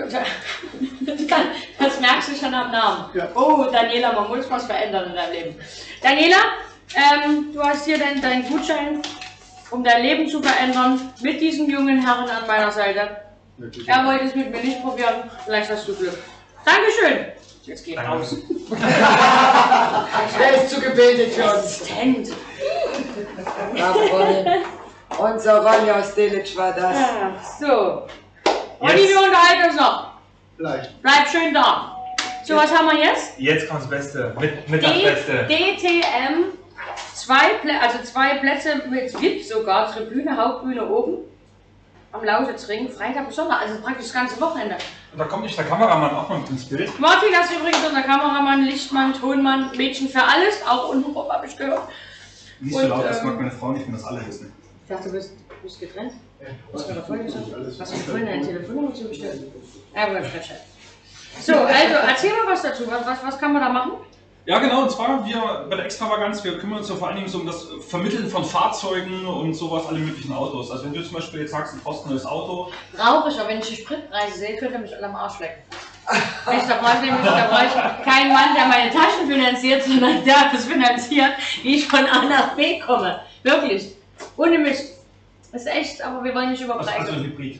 [SPEAKER 4] Das merkst du schon am Namen.
[SPEAKER 8] Ja.
[SPEAKER 4] Oh, Daniela, man muss was verändern in deinem Leben. Daniela, ähm, du hast hier deinen dein Gutschein, um dein Leben zu verändern, mit diesem jungen Herrn an meiner Seite.
[SPEAKER 8] Wirklich.
[SPEAKER 4] Er wollte es mit mir nicht probieren, vielleicht hast du Glück. Dankeschön. Jetzt geht raus.
[SPEAKER 6] Er ist zu gebildet für uns.
[SPEAKER 4] Assistent.
[SPEAKER 6] Jawohl. Unser Ronja aus Delitzsch war das.
[SPEAKER 4] Ja, so. Ronny, wir unterhalten uns noch.
[SPEAKER 8] Vielleicht.
[SPEAKER 4] Bleib schön da. So, was haben wir jetzt?
[SPEAKER 1] Jetzt kommt das Beste. Mit, mit
[SPEAKER 4] D
[SPEAKER 1] das Beste.
[SPEAKER 4] D T M, zwei, Plä also zwei Plätze mit V I P sogar, Tribüne, Hauptbühne oben. Am Lausitzring, Freitag bis Sonntag, also praktisch das ganze Wochenende.
[SPEAKER 1] Und da kommt nicht der Kameramann auch mal mit ins Bild.
[SPEAKER 4] Martin, das ist übrigens unser Kameramann, Lichtmann, Tonmann, Mädchen für alles, auch untenrum habe ich gehört.
[SPEAKER 1] Nicht so
[SPEAKER 4] Und,
[SPEAKER 1] laut, das
[SPEAKER 4] ähm,
[SPEAKER 1] mag meine Frau nicht, wenn das alle wissen.
[SPEAKER 4] Ich dachte, du bist, du bist getrennt. Was war da vorhin gesagt? Was hast du vorhin deine Telefonnummer zugestellt? Ja, aber ich verstehe. So, also erzähl mal was dazu. Was, was, was kann man da machen?
[SPEAKER 2] Ja, genau, und zwar wir bei der Extravaganz, wir kümmern uns ja vor allen Dingen so um das Vermitteln von Fahrzeugen und sowas, alle möglichen Autos. Also wenn du zum Beispiel jetzt sagst, du brauchst ein neues Auto.
[SPEAKER 4] Brauche ich, aber wenn ich die Spritpreise sehe, könnt ihr mich alle am Arsch lecken. Ich, da brauche ich nämlich, da brauche ich keinen Mann, der meine Taschen finanziert, sondern der das finanziert, wie ich von A nach B komme. Wirklich. Ohne Mist. Das ist echt, aber wir wollen nicht über
[SPEAKER 2] Also, also
[SPEAKER 4] Preise.
[SPEAKER 2] ein Hybrid.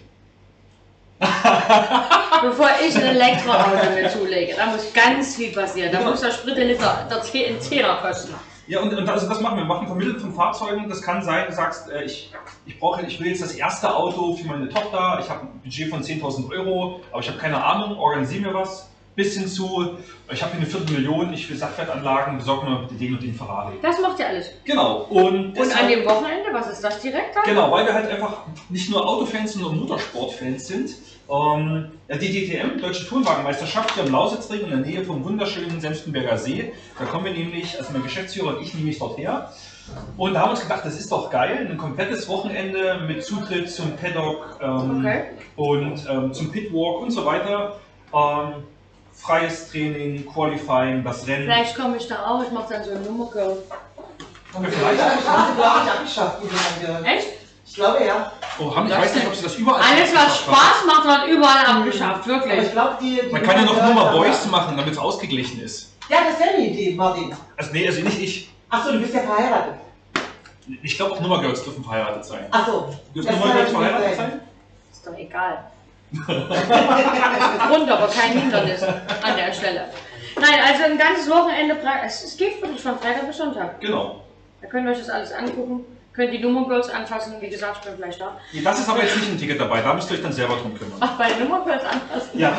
[SPEAKER 4] Bevor ich ein Elektroauto mir zulege, da muss ganz viel passieren. Da muss der Spritliter der Zehner kosten.
[SPEAKER 2] Ja, und, und also das machen wir. Wir machen Vermitteln von Fahrzeugen. Das kann sein, du sagst, äh, ich, ich, brauche, ich will jetzt das erste Auto für meine Tochter. Ich habe ein Budget von zehntausend Euro, aber ich habe keine Ahnung, organisiere mir was. Bis hin zu, ich habe hier eine Viertelmillion, ich will Sachwertanlagen, besorge mir den und den Ferrari.
[SPEAKER 4] Das macht ihr alles.
[SPEAKER 2] Genau. Und,
[SPEAKER 4] Und
[SPEAKER 2] deshalb,
[SPEAKER 4] an dem Wochenende, was ist das direkt dann?
[SPEAKER 2] Genau, weil wir halt einfach nicht nur Autofans, sondern Motorsportfans sind. Ähm, ja, die D T M, Deutsche Tourenwagenmeisterschaft, hier am Lausitzring in der Nähe vom wunderschönen Senftenberger See. Da kommen wir nämlich, also mein Geschäftsführer und ich, nämlich dort her. Und da haben wir uns gedacht, das ist doch geil, ein komplettes Wochenende mit Zutritt zum Paddock ähm,
[SPEAKER 4] Okay.
[SPEAKER 2] und ähm, zum Pitwalk und so weiter. Ähm, freies Training, Qualifying, das Rennen.
[SPEAKER 4] Vielleicht komme ich da auch, ich mache dann so eine Nummer.
[SPEAKER 2] Haben wir vielleicht?
[SPEAKER 7] Das haben sie, glaube ich, abgeschafft. die haben wir-
[SPEAKER 4] Echt?
[SPEAKER 7] Ich glaube ja.
[SPEAKER 2] Oh, haben, ich weiß nicht, ob sie das überall
[SPEAKER 4] Alles, was
[SPEAKER 2] abgeschafft haben.
[SPEAKER 4] Spaß macht, wird überall abgeschafft,
[SPEAKER 7] Aber ich
[SPEAKER 4] wirklich.
[SPEAKER 7] glaube, die, die.
[SPEAKER 2] Man kann ja noch
[SPEAKER 7] die-
[SPEAKER 2] nur mal Boys machen, damit es ausgeglichen ist.
[SPEAKER 7] Ja, das wäre eine Idee, Martin.
[SPEAKER 2] Also nee, also nicht ich.
[SPEAKER 7] Achso, du bist ja verheiratet.
[SPEAKER 2] Ich glaube auch Nummergirls dürfen verheiratet sein.
[SPEAKER 7] Achso.
[SPEAKER 2] Dürfen Nummergirls verheiratet sein?
[SPEAKER 4] Ist doch egal. Grund, aber kein Hindernis an der Stelle. Nein, also ein ganzes Wochenende, pra- es es geht wirklich von Freitag bis Sonntag.
[SPEAKER 2] Genau.
[SPEAKER 4] Da könnt ihr euch das alles angucken, könnt die Nummergirls anfassen, wie gesagt, ich bin vielleicht da.
[SPEAKER 2] Nee, das ist aber jetzt nicht ein Ticket dabei, da müsst ihr euch dann selber drum kümmern.
[SPEAKER 4] Ach, bei den Nummergirls anfassen?
[SPEAKER 2] Ja.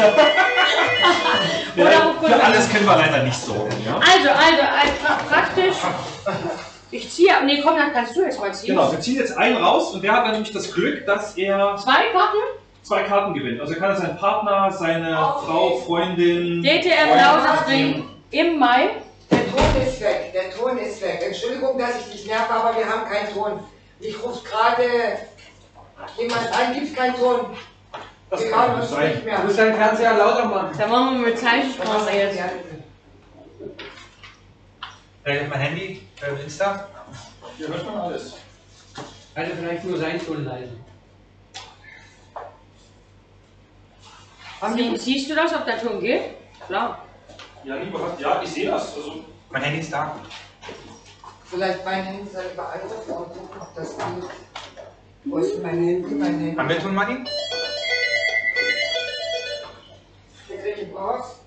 [SPEAKER 4] Oder
[SPEAKER 2] ja
[SPEAKER 4] auf
[SPEAKER 2] für alles können wir leider nicht sorgen. Ja?
[SPEAKER 4] Also, also, also pra- praktisch, ich ziehe, nee komm, dann kannst du jetzt mal ziehen.
[SPEAKER 2] Genau, wir ziehen jetzt einen raus und der hat dann nämlich das Glück, dass er
[SPEAKER 4] Zwei Karten,
[SPEAKER 2] zwei Karten gewinnt. Also er kann seinen Partner, seine Frau, Freundin...
[SPEAKER 4] D T M
[SPEAKER 2] Freund
[SPEAKER 4] Lausitzring im Mai.
[SPEAKER 6] Der Ton ist weg, der Ton ist weg. Entschuldigung, dass ich dich nerve, aber wir haben keinen Ton. Ich rufe gerade jemand an, gibt keinen Ton.
[SPEAKER 2] Das
[SPEAKER 6] Wir
[SPEAKER 2] kann
[SPEAKER 6] hören
[SPEAKER 2] nicht
[SPEAKER 6] uns
[SPEAKER 2] sein.
[SPEAKER 6] nicht mehr.
[SPEAKER 9] Du musst deinen Fernseher lauter machen.
[SPEAKER 4] Da machen wir mit Zeichensprache jetzt.
[SPEAKER 5] Vielleicht mein Handy, äh, Insta.
[SPEAKER 2] Hier hört man alles.
[SPEAKER 9] Also vielleicht nur sein Ton leise.
[SPEAKER 4] Sie, siehst du das, ob der Ton geht? Klar.
[SPEAKER 2] Ja, lieber hat, ja, ich sehe das. Also,
[SPEAKER 5] Mein Handy ist da.
[SPEAKER 6] Vielleicht mein Handy soll über andere Frauen gucken, ob das geht. Wo ist mein Handy? Mein Handy.
[SPEAKER 5] Haben wir Ton, Martin?
[SPEAKER 6] Wir kriegen raus.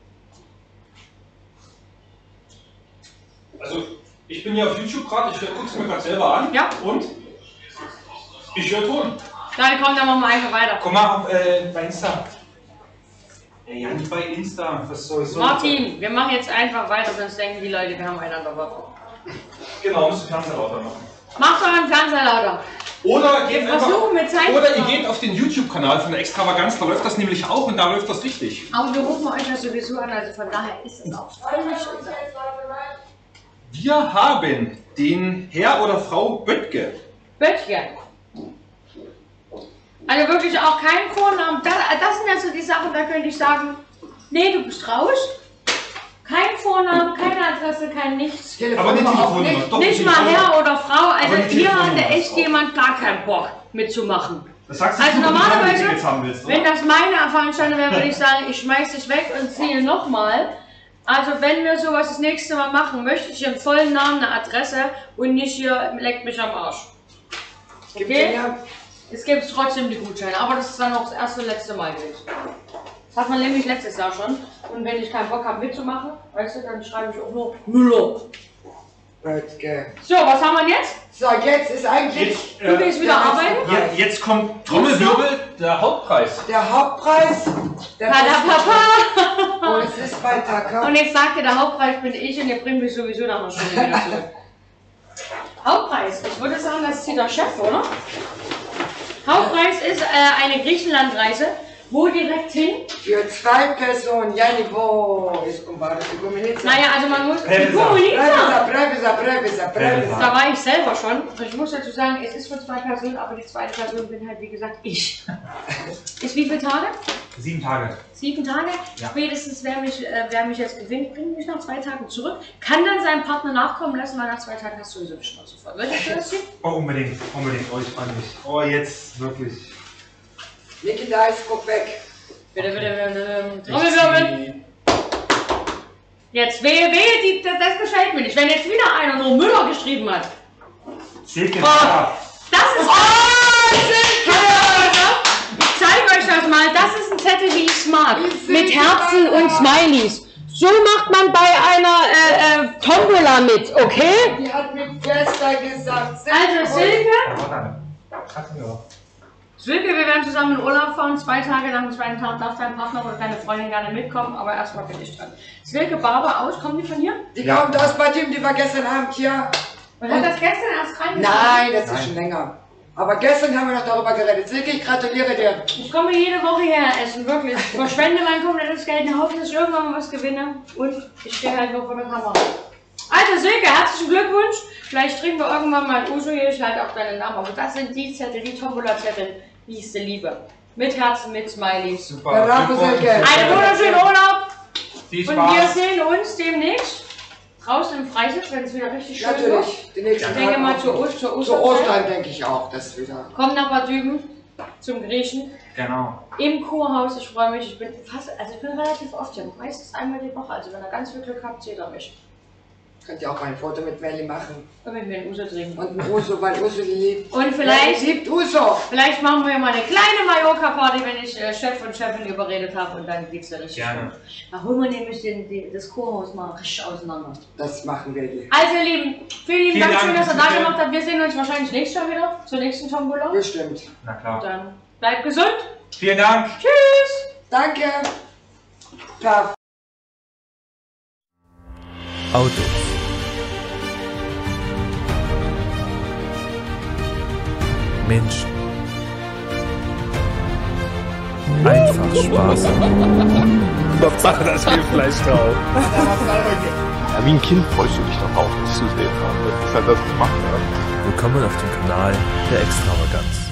[SPEAKER 2] also ich bin hier auf YouTube gerade, ich gucke es mir gerade selber an.
[SPEAKER 4] Ja.
[SPEAKER 2] Und? Ich höre Ton.
[SPEAKER 4] Dann komm, dann machen wir einfach weiter.
[SPEAKER 5] Guck mal auf, äh, bei Insta.
[SPEAKER 2] Ja, nicht bei Insta. Was soll so?
[SPEAKER 4] Martin, wir machen jetzt einfach weiter, sonst denken die Leute, wir haben einander Waffe.
[SPEAKER 2] Genau, musst du Fernseher lauter machen.
[SPEAKER 4] Macht euren Fernseher lauter.
[SPEAKER 2] Oder geht
[SPEAKER 4] Wir
[SPEAKER 2] einfach,
[SPEAKER 4] versuchen mit Zeit.
[SPEAKER 2] oder ihr geht auf den YouTube-Kanal von der Extravaganz, da läuft das nämlich auch und da läuft das richtig.
[SPEAKER 4] Aber wir rufen euch ja sowieso an, also von daher ist es auch völlig egal.
[SPEAKER 2] Wir haben den Herr oder Frau Böttge.
[SPEAKER 4] Böttchen. Also wirklich auch kein Vornamen. Das, das sind ja so die Sachen, da könnte ich sagen, nee, du bist raus. Kein Vornamen, keine Adresse, kein nichts.
[SPEAKER 2] Aber eine
[SPEAKER 6] auch
[SPEAKER 2] Telefonnummer.
[SPEAKER 6] nicht.
[SPEAKER 2] Doch,
[SPEAKER 4] Nicht
[SPEAKER 2] eine
[SPEAKER 4] mal
[SPEAKER 2] Telefonnummer.
[SPEAKER 4] Herr oder Frau, also
[SPEAKER 2] Aber eine
[SPEAKER 4] hier
[SPEAKER 2] Telefonnummer
[SPEAKER 4] hatte echt
[SPEAKER 2] ist auch.
[SPEAKER 4] jemand gar keinen Bock mitzumachen.
[SPEAKER 2] Das sagst du,
[SPEAKER 4] Also
[SPEAKER 2] wenn du
[SPEAKER 4] normalerweise,
[SPEAKER 2] Tickets haben willst, oder?
[SPEAKER 4] wenn das meine Veranstaltung wäre, würde ich sagen, ich schmeiß dich weg und ziehe nochmal. Also wenn wir sowas das nächste Mal machen, möchte ich einen vollen Namen, eine Adresse und nicht hier leckt mich am Arsch. Okay? Es gibt trotzdem die Gutscheine, aber das ist dann auch das erste und letzte Mal gewesen. Das hat man nämlich letztes Jahr schon. Und wenn ich keinen Bock habe mitzumachen, weißt du, dann schreibe ich auch nur Müller.
[SPEAKER 6] Okay.
[SPEAKER 4] So, was haben wir jetzt?
[SPEAKER 6] So, jetzt ist eigentlich...
[SPEAKER 2] Jetzt,
[SPEAKER 4] Du gehst wieder arbeiten?
[SPEAKER 2] Jetzt, jetzt kommt Trommelwirbel, der Hauptpreis.
[SPEAKER 6] Der Hauptpreis... Der
[SPEAKER 4] Papa!
[SPEAKER 6] Und es ist bei Taka.
[SPEAKER 4] Und ich sagte, der Hauptpreis bin ich und ihr bringt mich sowieso nach einer Stunde wieder zurück. Hauptpreis, ich würde sagen, das ist hier der Chef, oder? Hauptpreis ist äh, eine Griechenlandreise. Wo direkt hin?
[SPEAKER 6] Für zwei Personen, ja, wo ist Kumbara, die Guminitza.
[SPEAKER 4] Naja, also man muss...
[SPEAKER 2] Preveza.
[SPEAKER 4] Die Guminitza!
[SPEAKER 6] Preveza, Preveza, Preveza.
[SPEAKER 4] Da war ich selber schon. Ich muss dazu sagen, es ist für zwei Personen, aber die zweite Person bin halt, wie gesagt, ich. Ist wie viele Tage?
[SPEAKER 5] Sieben Tage.
[SPEAKER 4] Sieben Tage?
[SPEAKER 5] Ja.
[SPEAKER 4] Spätestens, wer mich, äh, wer mich jetzt gewinnt, bringt mich nach zwei Tagen zurück. Kann dann seinem Partner nachkommen lassen, weil nach zwei Tagen hast du sowieso die Schnauze voll. Möchtest du das hier?
[SPEAKER 5] Oh, unbedingt, unbedingt. Oh, ich freue mich. Oh, jetzt wirklich.
[SPEAKER 6] Niki, da ist, guck weg.
[SPEAKER 4] Bitte, bitte, bitte, bitte. Trommelwirbel. Jetzt wehe, wehe, die, das, das gefällt mir nicht. Wenn jetzt wieder einer nur Müller geschrieben hat.
[SPEAKER 5] Silke,
[SPEAKER 4] Oh, das ist... Oh, Silke! Ich zeige euch das mal. Das ist ein Zettel, wie ich es mag. Mit Herzen und Smileys. So macht man bei einer äh, äh, Tombola mit, okay?
[SPEAKER 6] Die hat mir gestern gesagt.
[SPEAKER 4] Also Silke...
[SPEAKER 5] Ja, dann. Kannst du mir auch.
[SPEAKER 4] Silke, wir werden zusammen in Urlaub fahren. Zwei Tage nach dem zweiten Tag darf dein Partner oder deine Freundin gerne mitkommen, aber erstmal bin ich dran. Silke Barber aus, kommen die von hier?
[SPEAKER 6] Die ja. kommt aus Bad Diem, die war gestern Abend hier.
[SPEAKER 4] Und hat das gestern erst reingekommen?
[SPEAKER 6] Nein, das ist Nein. schon länger. Aber gestern haben wir noch darüber geredet. Silke, ich gratuliere dir.
[SPEAKER 4] Ich komme jede Woche hierher essen, wirklich. Ich verschwende mein komplettes Geld, hoffe, dass ich irgendwann mal was gewinne. Und ich stehe halt nur vor der Kamera. Also Silke, herzlichen Glückwunsch. Vielleicht trinken wir irgendwann mal ein Uso hier, ich halte auch deinen Namen. Aber das sind die Zettel, die Tombola-Zettel, die ich liebe. Mit Herzen, mit Smileys.
[SPEAKER 5] Super.
[SPEAKER 6] Bravo, Silke.
[SPEAKER 4] Einen wunderschönen Urlaub.
[SPEAKER 5] Viel
[SPEAKER 4] Und
[SPEAKER 5] Spaß.
[SPEAKER 4] wir sehen uns demnächst draußen im Freisitz, wenn es wieder richtig schön wird.
[SPEAKER 6] Natürlich. Die nächsten
[SPEAKER 4] Ich denke
[SPEAKER 6] Tage
[SPEAKER 4] mal
[SPEAKER 6] auch.
[SPEAKER 4] zur, Ost zur
[SPEAKER 6] Zu
[SPEAKER 4] Osterzeit.
[SPEAKER 6] Ostern denke ich auch, das wieder.
[SPEAKER 4] Kommt nach Bad Düben zum Griechen.
[SPEAKER 5] Genau.
[SPEAKER 4] Im Kurhaus, ich freue mich. Ich bin fast, also ich bin relativ oft hier. Meistens einmal die Woche. Also wenn ihr ganz viel Glück habt, seht ihr mich.
[SPEAKER 6] Könnt ihr auch mal ein Foto mit Melli machen.
[SPEAKER 4] Und wenn wir einen Uso trinken.
[SPEAKER 6] Und ein Uso, weil Uso die liebt.
[SPEAKER 4] Und vielleicht,
[SPEAKER 6] Ja, liebt Uso.
[SPEAKER 4] vielleicht machen wir mal eine kleine Mallorca-Party, wenn ich äh, Chef und Chefin überredet habe und dann geht's ja richtig.
[SPEAKER 5] Gerne.
[SPEAKER 4] Da holen wir nämlich den, die, das Kurhaus mal richtig auseinander.
[SPEAKER 6] Das machen wir dir.
[SPEAKER 4] Also ihr Lieben, vielen lieben
[SPEAKER 5] Vielen
[SPEAKER 4] Dank,
[SPEAKER 5] Dank,
[SPEAKER 4] schön, dass ihr da
[SPEAKER 5] bitte.
[SPEAKER 4] gemacht habt. Wir sehen uns wahrscheinlich nächstes Jahr wieder zur nächsten Tombola.
[SPEAKER 6] Bestimmt.
[SPEAKER 5] Na klar.
[SPEAKER 4] Dann bleibt gesund.
[SPEAKER 5] Vielen Dank.
[SPEAKER 4] Tschüss.
[SPEAKER 6] Danke. Ciao.
[SPEAKER 1] Autos. Menschen. Einfach Spaß haben.
[SPEAKER 3] Hauptsache, das Fleisch drauf. Ja, wie ein Kind freust du dich dann auch, das zu sehen. Das ist halt das, was macht.
[SPEAKER 1] Willkommen auf dem Kanal der Extravaganz.